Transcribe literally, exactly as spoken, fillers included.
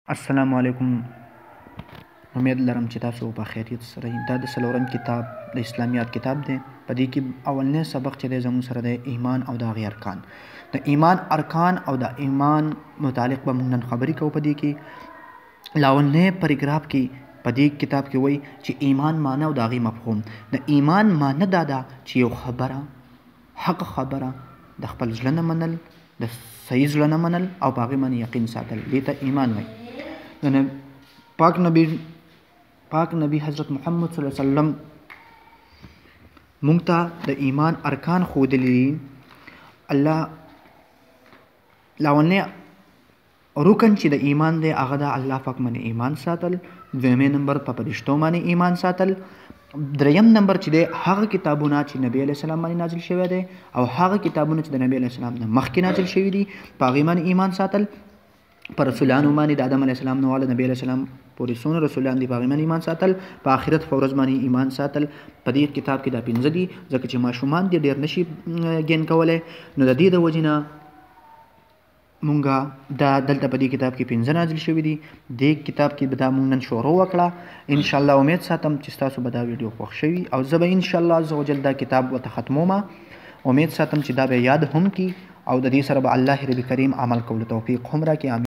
السلام علیکم. امید لرم چې تاسو په خیریت سره یې. دا د څلورم کتاب د اسلامیات کتاب دی. په دې کې اولنی سبق چې دی زموږ سره دی ایمان او د هغې ارکان. د ایمان ارکان او د ایمان متعلق به موږ نن خبرې کوو. په دې کې لاولنی پاراګراف کې په دې کتاب کې وایي چې ایمان معنی او د هغې مفهوم. د ایمان معنی دا ده چې یو خبره حق خبره د خپل زړه نه منل، د صحیح زړه نه منل او په هغې باندې یقین ساتل، دې ته ایمان وایي. د پاک نبی پاک نبی حضرت محمد صلی الله علیه وسلم مونږ ته د ایمان ارکان ښودلي دي. الله لاولنی رکن چې د ایمان دی هغه د الله پاک باندې ایمان ساتل. دویمې نمبر په فرشتو باندې ایمان ساتل. دریم نمبر چې دی هغه کتابونه چې نبی علیه السلام باندې نازل شوی دی او هغه کتابونه چې د نبی علیه السلام نه مخکې نازل شوي دي په هغې باندې ایمان ساتل. په رسولانو باندې د آدم علیه السلام نه واله نبی علیه السلام پورې څومره رسولان دي په هغې باندې ایمان ساتل. په آخرت په ورځ باندې ایمان ساتل. په دې کتاب کې دا پنځه دي ځکه چې ماشومان دي ډېر نشي ګین کولی، نو د دې د وجې نه مونږ دا دلته په دې کتاب کې پنځه نازل شوي دي. دې کتاب کې به دا مونږ نن شروع وکړه. انشاءالله امید ساتم چې ستاسو به دا ویډیو خوښ شوي او زه به انشاءالله عز وجل دا کتاب ورته ختمومه. امید ساتم چې دا به یاد هم کړي او د دې سره به الله رب کریم عمل کولو توفیق هم راکړي.